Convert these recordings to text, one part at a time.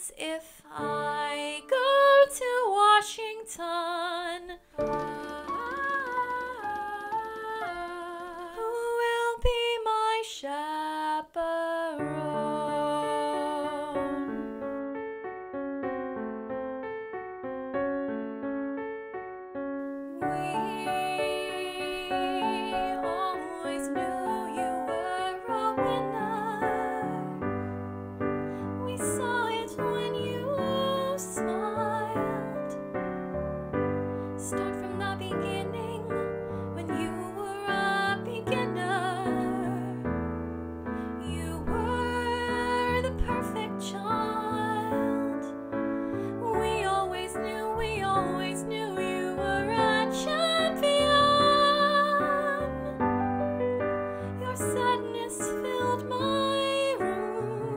guess if I go to Washington, who will be my chaperone? Always knew you were a winner. We saw it when you smiled. Start from the beginning when you were a beginner. You were the perfect child. We always knew you were a champion. Your sadness filled my room.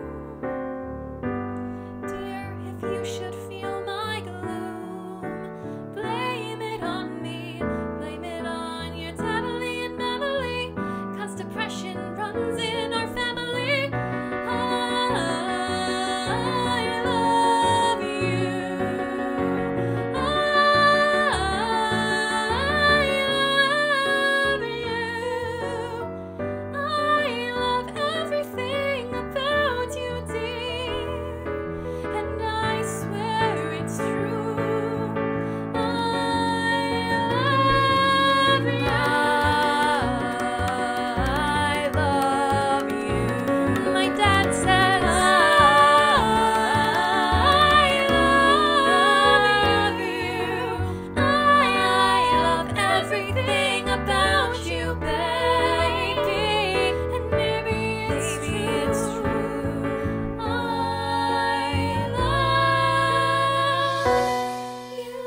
Dear, if you should feel my gloom, blame it on me, blame it on your daddy and Emily, 'cause depression runs in our family. I love you. I love everything about you, dear, and I swear it's true. I love you. My dad says I love you. I love everything about you, baby. And maybe it's true. I love you.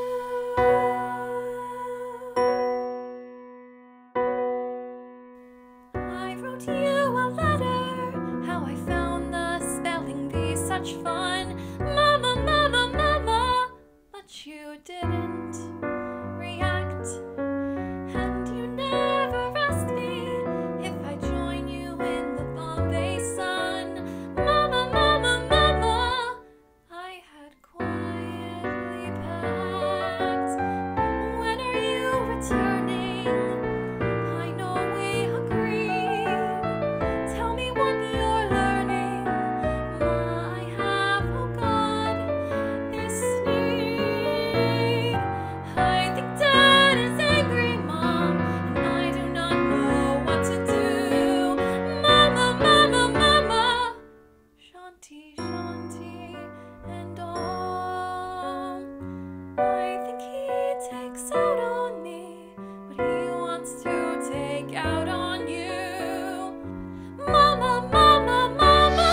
I wrote you a letter, how I found the spelling bee such fun. Mama, mama, mama, but you didn't react. And you never asked me if I'd join you in the Bombay sun. Mama, mama, mama, I had quietly packed. When are you returning? I know we agreed. Tell me what you're learning. I have, oh God, this need. I think Dad is angry, Mom, and I do not know what to do. Mama, mama, mama, Shanti, Shanti, and all. I think he takes out on me what he wants to take out on you. Mama, mama, mama,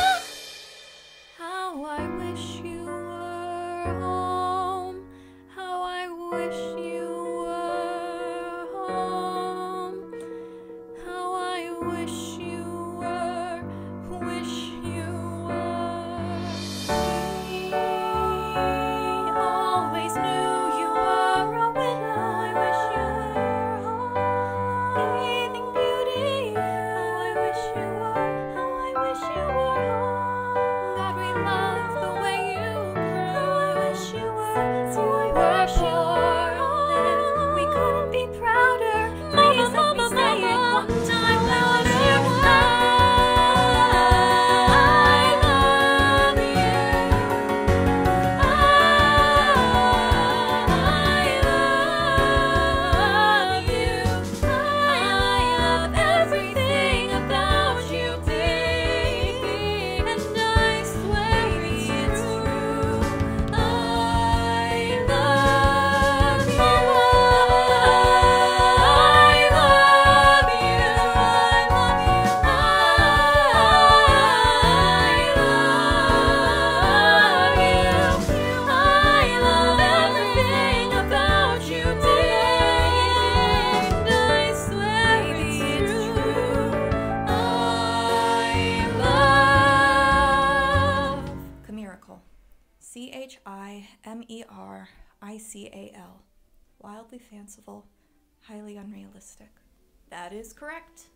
how I wish you were home. How I wish you were home. How I wish you were, wish you were. We always knew you were a winner. I wish you were home. Breathing beauty. How I wish you were, how I wish you were home. God, we love the way you, how I wish you were, so I wish you were home. We couldn't be prouder. Please let me say it one time louder. I love you. I love you. I love everything about you, baby, and I swear it's true. I love you. Chimerical. chimerical. Wildly fanciful, highly unrealistic. That is correct.